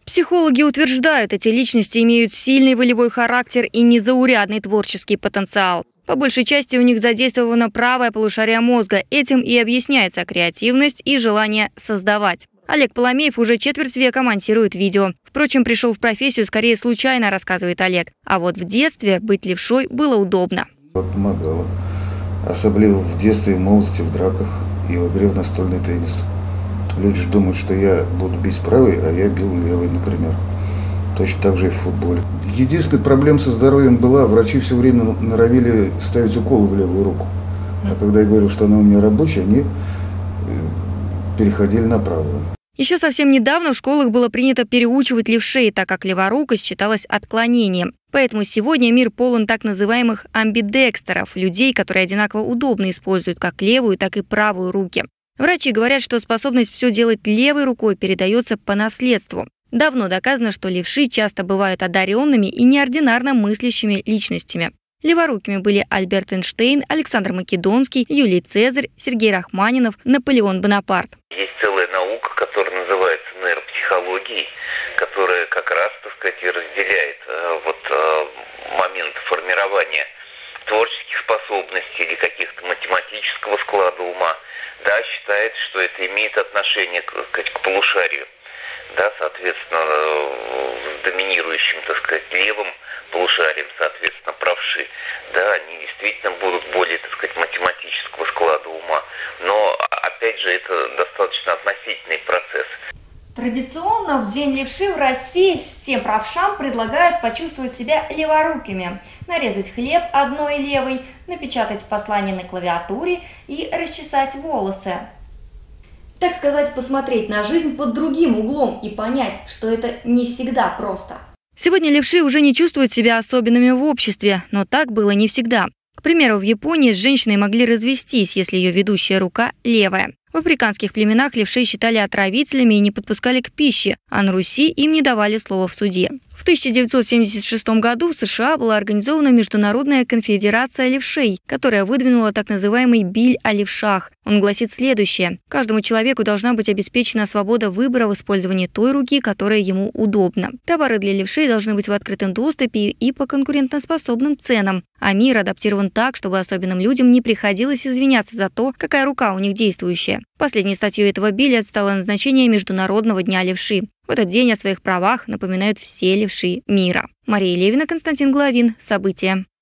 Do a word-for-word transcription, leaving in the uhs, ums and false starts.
Психологи утверждают, эти личности имеют сильный волевой характер и незаурядный творческий потенциал. По большей части у них задействовано правое полушарие мозга. Этим и объясняется креативность и желание создавать. Олег Поломеев уже четверть века монтирует видео. Впрочем, пришел в профессию скорее случайно, рассказывает Олег. А вот в детстве быть левшой было удобно. Помогало. Особенно в детстве и молодости в драках и в игре в настольный теннис. Люди же думают, что я буду бить правой, а я бил левой, например. Точно так же и в футболе. Единственная проблема со здоровьем была, врачи все время норовили ставить уколы в левую руку. А когда я говорил, что она у меня рабочая, они переходили на правую. Еще совсем недавно в школах было принято переучивать левшей, так как леворукость считалась отклонением. Поэтому сегодня мир полон так называемых амбидекстеров, людей, которые одинаково удобно используют как левую, так и правую руки. Врачи говорят, что способность все делать левой рукой передается по наследству. Давно доказано, что левши часто бывают одаренными и неординарно мыслящими личностями. Леворукими были Альберт Эйнштейн, Александр Македонский, Юлий Цезарь, Сергей Рахманинов, Наполеон Бонапарт. Есть целая наука, которая называется нейропсихологией, которая как раз, так сказать, и разделяет э, вот, э, момент формирования творческих способностей или каких-то математического склада ума. Да, считает, что это имеет отношение к, к полушарию. Да, соответственно, с доминирующим, так сказать, левым полушарием, соответственно, правши, да, они действительно будут более, так сказать, математического склада ума. Но, опять же, это достаточно относительный процесс. Традиционно в День левши в России всем правшам предлагают почувствовать себя леворукими, нарезать хлеб одной левой, напечатать послание на клавиатуре и расчесать волосы. Так сказать, посмотреть на жизнь под другим углом и понять, что это не всегда просто. Сегодня левши уже не чувствуют себя особенными в обществе, но так было не всегда. К примеру, в Японии с женщиной могли развестись, если ее ведущая рука левая. В африканских племенах левшей считали отравителями и не подпускали к пище, а на Руси им не давали слова в суде. В тысяча девятьсот семьдесят шестом году в США была организована Международная конфедерация левшей, которая выдвинула так называемый «Биль о левшах». Он гласит следующее. Каждому человеку должна быть обеспечена свобода выбора в использовании той руки, которая ему удобна. Товары для левшей должны быть в открытом доступе и по конкурентоспособным ценам. А мир адаптирован так, чтобы особенным людям не приходилось извиняться за то, какая рука у них действующая. Последней статьей этого билля стало назначение Международного дня левши. В этот день о своих правах напоминают все левши мира. Мария Левина, Константин Головин. События.